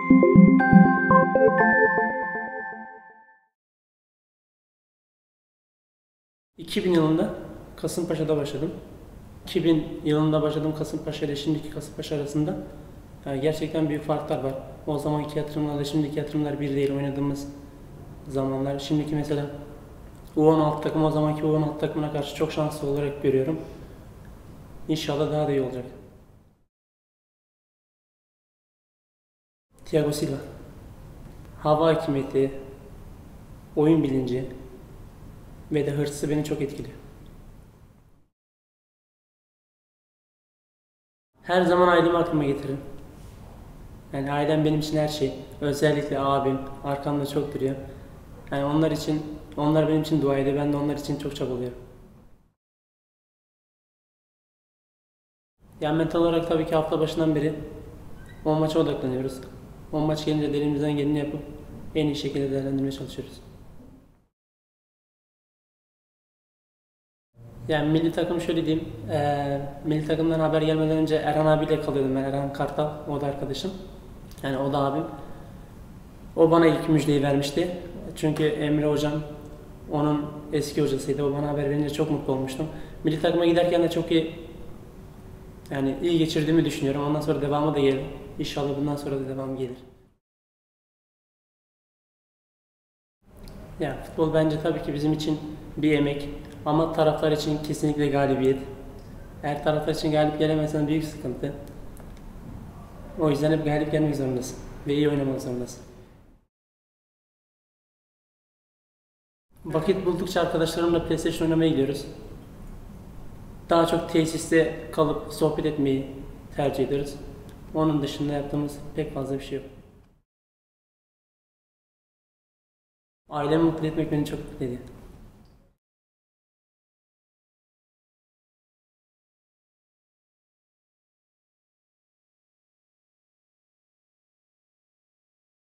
...2000 yılında Kasımpaşa'da başladım. 2000 yılında başladığım Kasımpaşa ile şimdiki Kasımpaşa arasında gerçekten büyük farklar var. O zamanki yatırımlarla şimdiki yatırımlar bir değil, oynadığımız zamanlar. Şimdiki mesela U16 takımı o zamanki U16 takımına karşı çok şanslı olarak görüyorum. İnşallah daha da iyi olacak. Thiago Silva. Hava hakimiyeti, oyun bilinci ve de hırsı beni çok etkiliyor. Her zaman ailemi aklıma getiririm. Yani ailem benim için her şey. Özellikle abim arkamda çok duruyor. Yani onlar benim için dua ediyor. Ben de onlar için çok çabalıyorum. Yani mental olarak tabii ki hafta başından beri o maça odaklanıyoruz. O maç gelince de elimizden geleni yapıp en iyi şekilde değerlendirmeye çalışıyoruz. Yani milli takım şöyle diyeyim, milli takımdan haber gelmeden önce Erhan abiyle kalıyordum ben, Erhan Kartal, o da arkadaşım. Yani o da abim. O bana ilk müjdeyi vermişti. Çünkü Emre hocam onun eski hocasıydı. O bana haber verince çok mutlu olmuştum. Milli takıma giderken de çok iyi geçirdiğimi düşünüyorum. Ondan sonra devamı da gelir. İnşallah bundan sonra da devam gelir. Ya futbol bence tabii ki bizim için bir emek. Ama taraftar için kesinlikle galibiyet. Eğer taraftar için galip gelemezsen büyük sıkıntı. O yüzden hep galip gelmek zorundasın. Ve iyi oynamak zorundasın. Vakit buldukça arkadaşlarımla PlayStation oynamaya gidiyoruz. Daha çok tesiste kalıp sohbet etmeyi tercih ediyoruz. Onun dışında yaptığımız pek fazla bir şey yok. Ailemi mutlu etmek beni çok mutlu ediyor.